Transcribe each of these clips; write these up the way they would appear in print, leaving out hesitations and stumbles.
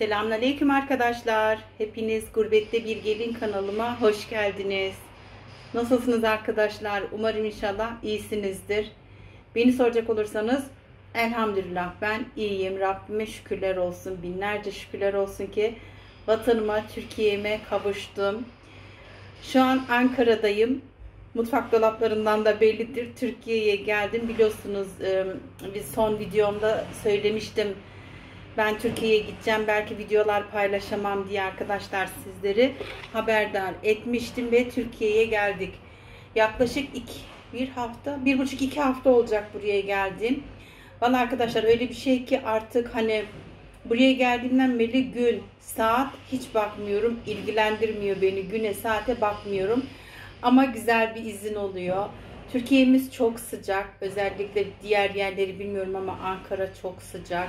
Selamünaleyküm arkadaşlar. Hepiniz Gurbette Bir Gelin kanalıma hoş geldiniz. Nasılsınız arkadaşlar? Umarım inşallah iyisinizdir. Beni soracak olursanız elhamdülillah ben iyiyim. Rabbime şükürler olsun. Binlerce şükürler olsun ki vatanıma, Türkiye'me kavuştum. Şu an Ankara'dayım. Mutfak dolaplarından da bellidir. Türkiye'ye geldim. Biliyorsunuz bir son videomda söylemiştim. Ben Türkiye'ye gideceğim. Belki videolar paylaşamam diye arkadaşlar sizleri haberdar etmiştim ve Türkiye'ye geldik. Yaklaşık bir buçuk iki hafta olacak buraya geldim. Bana arkadaşlar öyle bir şey ki artık hani buraya geldiğimden beri gün, saat hiç bakmıyorum. İlgilendirmiyor beni. Güne, saate bakmıyorum. Ama güzel bir izin oluyor. Türkiye'miz çok sıcak. Özellikle diğer yerleri bilmiyorum ama Ankara çok sıcak.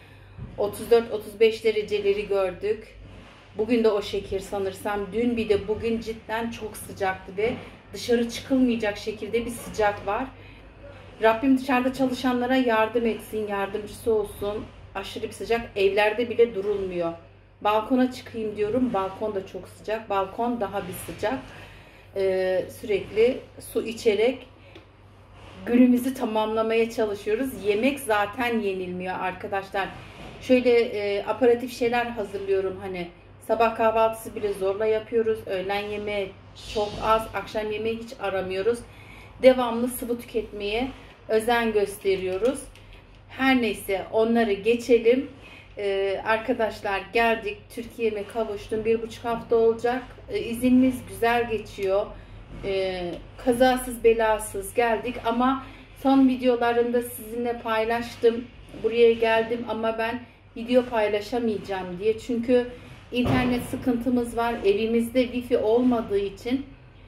34-35 dereceleri gördük. Bugün de o şekil sanırsam. Dün bir de bugün cidden çok sıcaktı ve dışarı çıkılmayacak şekilde bir sıcak var. Rabbim dışarıda çalışanlara yardım etsin, yardımcısı olsun. Aşırı bir sıcak. Evlerde bile durulmuyor. Balkona çıkayım diyorum. Balkon da çok sıcak. Balkon daha bir sıcak. Sürekli su içerek günümüzü tamamlamaya çalışıyoruz. Yemek zaten yenilmiyor arkadaşlar. Şöyle aperatif şeyler hazırlıyorum, hani sabah kahvaltısı bile zorla yapıyoruz. Öğlen yemeği çok az, akşam yemeği hiç aramıyoruz. Devamlı sıvı tüketmeye özen gösteriyoruz. Her neyse onları geçelim. Arkadaşlar geldik, Türkiye'me kavuştum. 1,5 hafta olacak. İznimiz güzel geçiyor. Kazasız belasız geldik ama son videolarında sizinle paylaştım. Buraya geldim ama ben video paylaşamayacağım diye. Çünkü internet sıkıntımız var. Evimizde wifi olmadığı için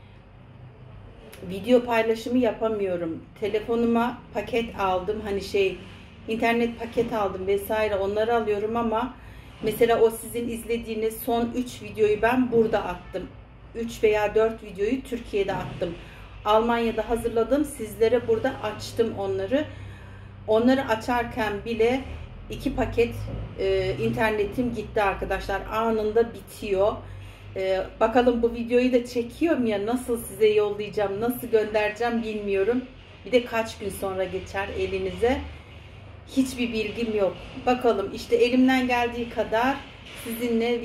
video paylaşımı yapamıyorum. Telefonuma paket aldım. Hani internet paket aldım vesaire, onları alıyorum ama mesela o sizin izlediğiniz son 3 videoyu ben burada attım. 3 veya 4 videoyu Türkiye'de attım. Almanya'da hazırladım. Sizlere burada açtım onları. Onları açarken bile 2 paket internetim gitti arkadaşlar. Anında bitiyor. Bakalım bu videoyu da çekiyorum ya, nasıl size yollayacağım, nasıl göndereceğim bilmiyorum. Bir de kaç gün sonra geçer elinize. Hiçbir bilgim yok. Bakalım işte elimden geldiği kadar sizinle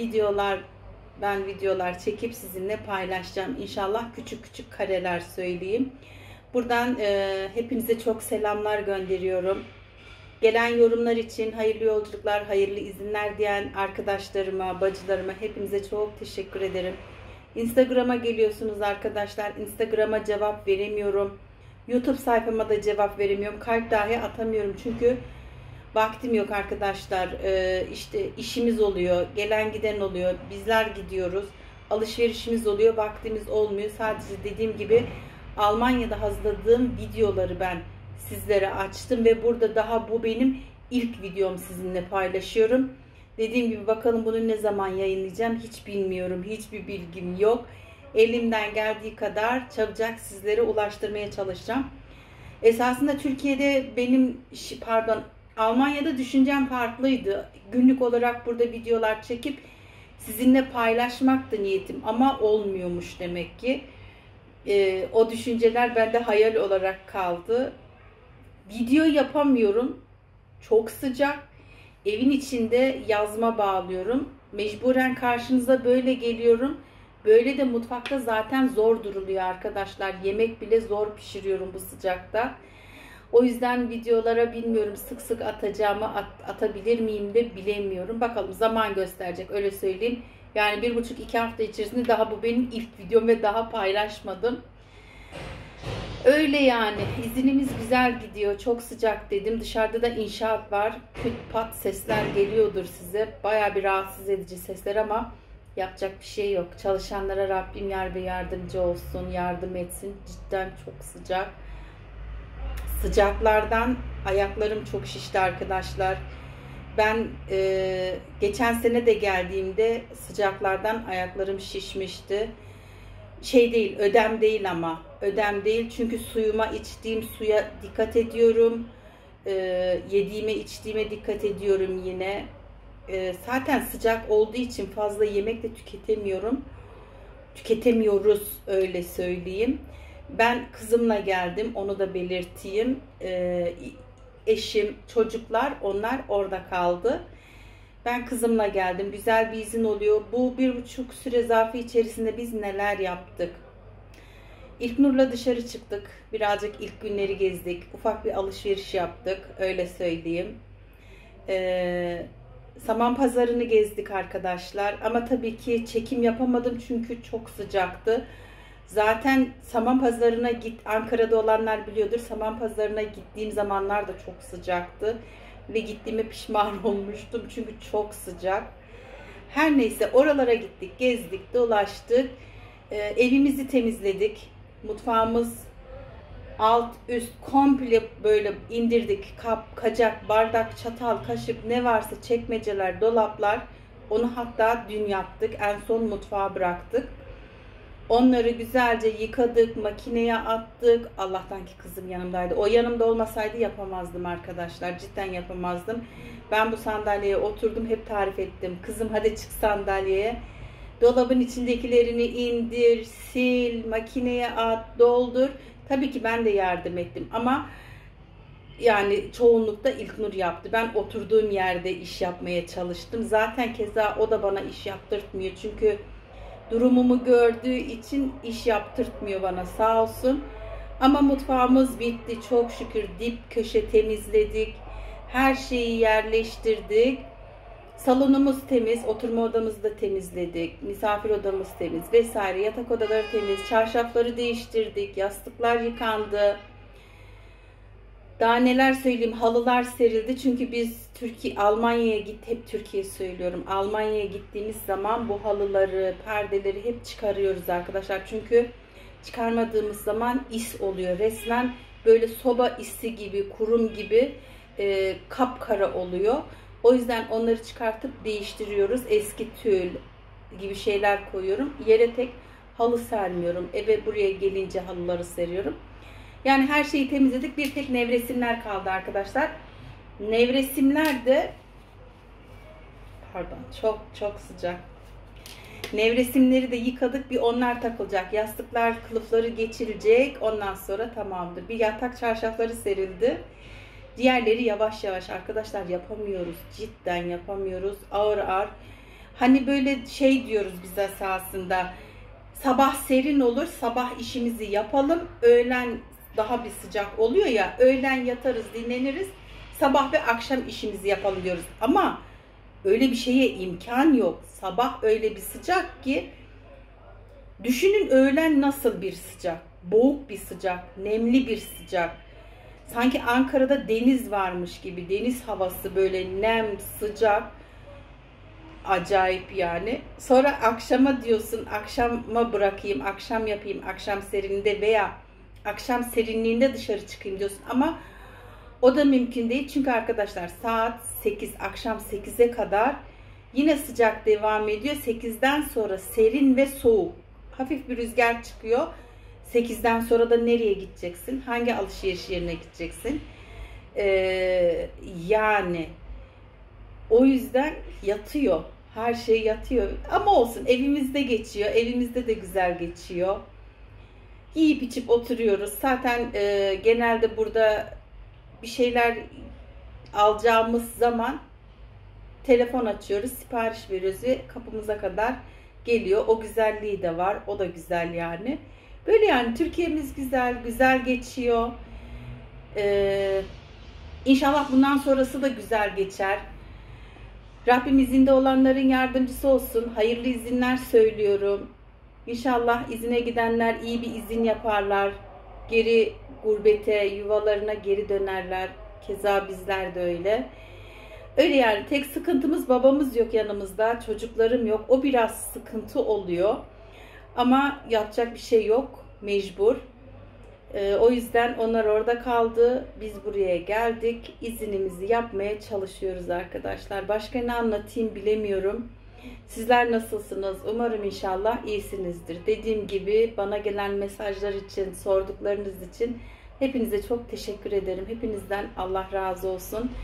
videolar çekip sizinle paylaşacağım. İnşallah küçük küçük kareler söyleyeyim. Buradan hepinize çok selamlar gönderiyorum. Gelen yorumlar için hayırlı yolculuklar, hayırlı izinler diyen arkadaşlarıma, bacılarıma hepinize çok teşekkür ederim. Instagram'a geliyorsunuz arkadaşlar. Instagram'a cevap veremiyorum. YouTube sayfama da cevap veremiyorum. Kalp dahi atamıyorum çünkü vaktim yok arkadaşlar. İşte işimiz oluyor, gelen giden oluyor, bizler gidiyoruz, alışverişimiz oluyor, vaktimiz olmuyor. Sadece dediğim gibi Almanya'da hazırladığım videoları ben sizlere açtım ve burada daha bu benim ilk videom, sizinle paylaşıyorum. Dediğim gibi bakalım bunu ne zaman yayınlayacağım hiç bilmiyorum, hiçbir bilgim yok. Elimden geldiği kadar çabucak sizlere ulaştırmaya çalışacağım. Esasında Türkiye'de Almanya'da düşüncem farklıydı. Günlük olarak burada videolar çekip sizinle paylaşmaktı niyetim ama olmuyormuş demek ki. O düşünceler bende hayal olarak kaldı. Video yapamıyorum. Çok sıcak. Evin içinde yazma bağlıyorum. Mecburen karşınıza böyle geliyorum. Böyle de mutfakta zaten zor duruluyor arkadaşlar. Yemek bile zor pişiriyorum bu sıcakta. O yüzden videolara bilmiyorum sık sık atabilir miyim de bilemiyorum. Bakalım zaman gösterecek, öyle söyleyeyim. Yani 1,5-2 hafta içerisinde daha bu benim ilk videom ve daha paylaşmadım. Öyle yani. İzinimiz güzel gidiyor. Çok sıcak dedim. Dışarıda da inşaat var. Küt pat sesler geliyordur size. Baya bir rahatsız edici sesler ama yapacak bir şey yok. Çalışanlara Rabbim yar ve yardımcı olsun. Yardım etsin. Cidden çok sıcak. Sıcaklardan ayaklarım çok şişti arkadaşlar. Ben geçen sene de geldiğimde sıcaklardan ayaklarım şişmişti. Ödem değil ama. Ödem değil çünkü içtiğim suya dikkat ediyorum. Yediğime içtiğime dikkat ediyorum yine. Zaten sıcak olduğu için fazla yemek de tüketemiyorum. Tüketemiyoruz, öyle söyleyeyim. Ben kızımla geldim, onu da belirteyim. Eşim, çocuklar, onlar orada kaldı. Ben kızımla geldim. Güzel bir izin oluyor. Bu 1,5 süre zarfı içerisinde biz neler yaptık? İlknur'la dışarı çıktık. Birazcık ilk günleri gezdik. Ufak bir alışveriş yaptık. Öyle söyleyeyim. Saman pazarını gezdik arkadaşlar. Ama tabii ki çekim yapamadım çünkü çok sıcaktı. Zaten saman pazarına Ankara'da olanlar biliyordur. Saman pazarına gittiğim zamanlar da çok sıcaktı. Ve gittiğime pişman olmuştum çünkü çok sıcak. Her neyse oralara gittik, gezdik, dolaştık. Evimizi temizledik. Mutfağımız alt üst komple böyle indirdik. Kap, kacak, bardak, çatal, kaşık ne varsa çekmeceler, dolaplar. Onu hatta dün yaptık. En son mutfağa bıraktık. Onları güzelce yıkadık, makineye attık. Allah'tan ki kızım yanımdaydı. O yanımda olmasaydı yapamazdım arkadaşlar. Cidden yapamazdım. Ben bu sandalyeye oturdum. Hep tarif ettim. Kızım hadi çık sandalyeye. Dolabın içindekilerini indir, sil, makineye at, doldur. Tabii ki ben de yardım ettim ama yani çoğunlukta İlknur yaptı. Ben oturduğum yerde iş yapmaya çalıştım. Zaten keza o da bana iş yaptırtmıyor. Çünkü durumumu gördüğü için iş yaptırtmıyor bana, sağ olsun. Ama mutfağımız bitti. Çok şükür dip köşe temizledik. Her şeyi yerleştirdik. Salonumuz temiz, oturma odamızı da temizledik, misafir odamız temiz vesaire, yatak odaları temiz, çarşafları değiştirdik, yastıklar yıkandı. Daha neler söyleyeyim, halılar serildi çünkü biz Almanya'ya hep Türkiye söylüyorum. Almanya'ya gittiğimiz zaman bu halıları, perdeleri hep çıkarıyoruz arkadaşlar. Çünkü çıkarmadığımız zaman is oluyor. Resmen böyle soba isi gibi, kurum gibi kapkara oluyor. O yüzden onları çıkartıp değiştiriyoruz. Eski tül gibi şeyler koyuyorum. Yere tek halı sermiyorum. Eve buraya gelince halıları seriyorum. Yani her şeyi temizledik. Bir tek nevresimler kaldı arkadaşlar. Nevresimler de çok sıcak. Nevresimleri de yıkadık. Bir onlar takılacak. Yastıklar, kılıfları geçirecek. Ondan sonra tamamdır. Bir yatak çarşafları serildi. Diğerleri yavaş yavaş arkadaşlar, yapamıyoruz. Cidden yapamıyoruz. Ağır ağır. Hani böyle şey diyoruz biz esasında. Sabah serin olur. Sabah işimizi yapalım. Öğlen daha bir sıcak oluyor ya. Öğlen yatarız, dinleniriz. Sabah ve akşam işimizi yapalım diyoruz. Ama öyle bir şeye imkan yok. Sabah öyle bir sıcak ki, düşünün öğlen nasıl bir sıcak. Boğuk bir sıcak. Nemli bir sıcak. Sanki Ankara'da deniz varmış gibi. Deniz havası, böyle nem, sıcak. Acayip yani. Sonra akşama diyorsun, akşama bırakayım, akşam yapayım, akşam serinliğinde veya akşam serinliğinde dışarı çıkayım diyorsun. Ama o da mümkün değil. Çünkü arkadaşlar saat 8, akşam 8'e kadar yine sıcak devam ediyor. 8'den sonra serin ve soğuk. Hafif bir rüzgar çıkıyor. 8'den sonra da nereye gideceksin? Hangi alışveriş yerine gideceksin? Yani o yüzden yatıyor. Her şey yatıyor. Ama olsun, evimizde geçiyor. Evimizde de güzel geçiyor. Yiyip içip oturuyoruz. Zaten genelde burada bir şeyler alacağımız zaman telefon açıyoruz, sipariş veriyoruz ve kapımıza kadar geliyor. O güzelliği de var. O da güzel yani. Böyle yani Türkiye'miz güzel, güzel geçiyor. İnşallah bundan sonrası da güzel geçer. Rabbim izinde olanların yardımcısı olsun. Hayırlı izinler söylüyorum. İnşallah izine gidenler iyi bir izin yaparlar. Geri gurbete, yuvalarına geri dönerler. Keza bizler de öyle. Öyle yani, tek sıkıntımız babamız yok yanımızda. Çocuklarım yok. O biraz sıkıntı oluyor. Ama yapacak bir şey yok. Mecbur. O yüzden onlar orada kaldı. Biz buraya geldik. İzinimizi yapmaya çalışıyoruz arkadaşlar. Başka ne anlatayım bilemiyorum. Sizler nasılsınız? Umarım inşallah iyisinizdir. Dediğim gibi bana gelen mesajlar için, sorduklarınız için hepinize çok teşekkür ederim. Hepinizden Allah razı olsun.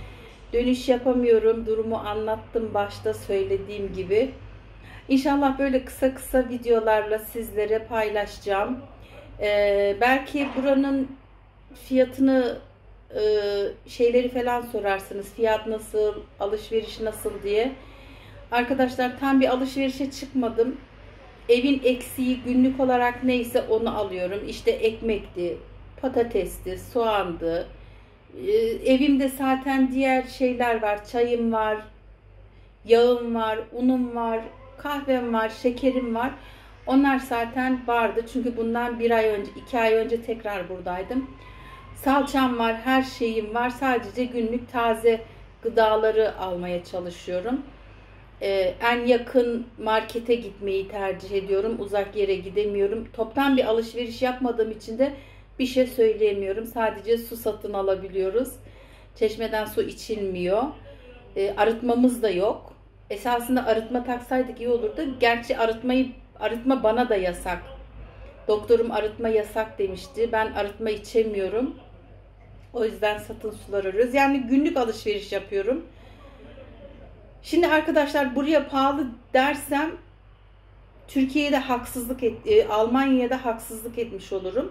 Dönüş yapamıyorum. Durumu anlattım başta söylediğim gibi. İnşallah böyle kısa kısa videolarla sizlere paylaşacağım. Belki buranın fiyatını, şeyleri falan sorarsınız. Fiyat nasıl, alışveriş nasıl diye. Arkadaşlar tam bir alışverişe çıkmadım. Evin eksiği günlük olarak neyse onu alıyorum. İşte ekmekti, patatesti, soğandı. Evimde zaten diğer şeyler var. Çayım var, yağım var, unum var, kahvem var, şekerim var. Onlar zaten vardı. Çünkü bundan 1 ay önce, 2 ay önce tekrar buradaydım. Salçam var, her şeyim var. Sadece günlük taze gıdaları almaya çalışıyorum. En yakın markete gitmeyi tercih ediyorum. Uzak yere gidemiyorum. Toptan bir alışveriş yapmadığım için de bir şey söyleyemiyorum. Sadece su satın alabiliyoruz. Çeşmeden su içilmiyor. Arıtmamız da yok. Esasında arıtma taksaydık iyi olurdu. Gerçi arıtma bana da yasak. Doktorum arıtma yasak demişti. Ben arıtma içemiyorum. O yüzden satın sular arıyoruz. Yani günlük alışveriş yapıyorum. Şimdi arkadaşlar buraya pahalı dersem Türkiye'de Almanya'da haksızlık etmiş olurum.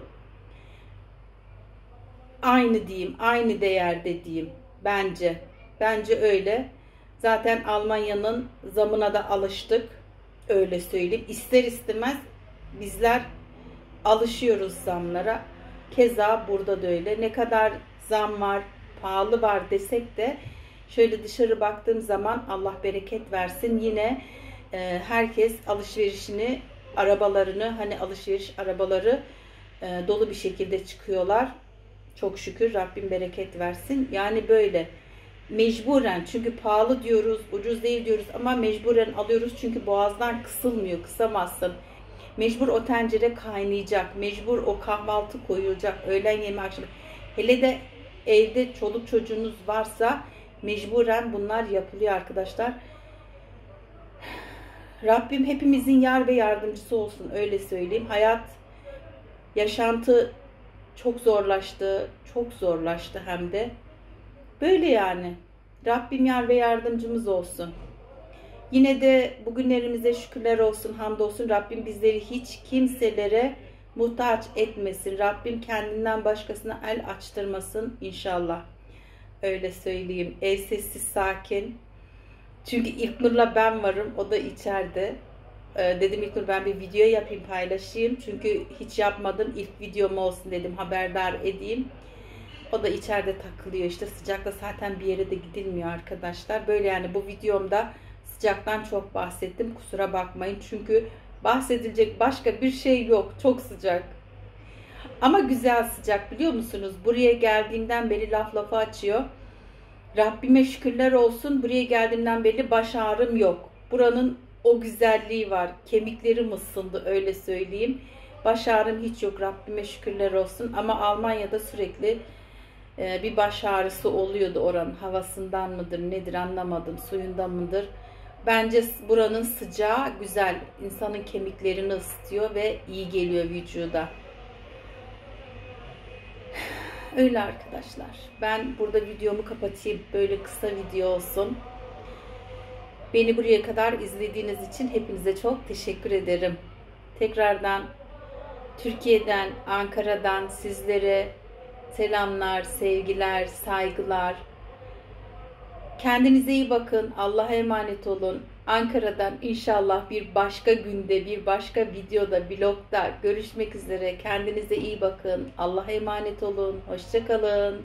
Aynı diyeyim, aynı değerde diyeyim bence. Bence öyle. Zaten Almanya'nın zamına da alıştık. Öyle söyleyeyim. İster istemez bizler alışıyoruz zamlara. Keza burada da öyle. Ne kadar zam var, pahalı var desek de şöyle dışarı baktığım zaman Allah bereket versin. Yine herkes alışverişini, arabalarını, hani alışveriş arabaları dolu bir şekilde çıkıyorlar. Çok şükür, Rabbim bereket versin. Yani böyle mecburen, çünkü pahalı diyoruz, ucuz değil diyoruz ama mecburen alıyoruz çünkü boğazdan kısılmıyor, kısamazsın. Mecbur o tencere kaynayacak, mecbur o kahvaltı koyulacak, öğlen yemeği, akşam. Hele de evde çoluk çocuğunuz varsa mecburen bunlar yapılıyor arkadaşlar. Rabbim hepimizin yar ve yardımcısı olsun, öyle söyleyeyim. Hayat, yaşantı çok zorlaştı, çok zorlaştı hem de. Böyle yani. Rabbim yar ve yardımcımız olsun. Yine de bugünlerimize şükürler olsun, hamdolsun. Rabbim bizleri hiç kimselere muhtaç etmesin. Rabbim kendinden başkasına el açtırmasın inşallah. Öyle söyleyeyim. Ev sessiz, sakin. Çünkü İlknur'la ben varım. O da içeride. Dedim İlknur ben bir video yapayım, paylaşayım. Çünkü hiç yapmadım. İlk videom olsun dedim. Haberdar edeyim. O da içeride takılıyor. İşte sıcakta zaten bir yere de gidilmiyor arkadaşlar. Böyle yani bu videomda sıcaktan çok bahsettim. Kusura bakmayın. Çünkü bahsedilecek başka bir şey yok. Çok sıcak. Ama güzel sıcak, biliyor musunuz? Buraya geldiğimden beri laf lafı açıyor. Rabbime şükürler olsun. Buraya geldiğimden beri baş ağrım yok. Buranın o güzelliği var. Kemiklerim ısındı, öyle söyleyeyim. Baş ağrım hiç yok. Rabbime şükürler olsun. Ama Almanya'da sürekli bir baş ağrısı oluyordu oranın. Havasından mıdır nedir anlamadım. Suyundan mıdır? Bence buranın sıcağı güzel. İnsanın kemiklerini ısıtıyor ve iyi geliyor vücuda. Öyle arkadaşlar. Ben burada videomu kapatayım. Böyle kısa video olsun. Beni buraya kadar izlediğiniz için hepinize çok teşekkür ederim. Tekrardan Türkiye'den, Ankara'dan sizlere selamlar, sevgiler, saygılar. Kendinize iyi bakın. Allah'a emanet olun. Ankara'dan inşallah bir başka günde, bir başka videoda, vlogda görüşmek üzere. Kendinize iyi bakın. Allah'a emanet olun. Hoşça kalın.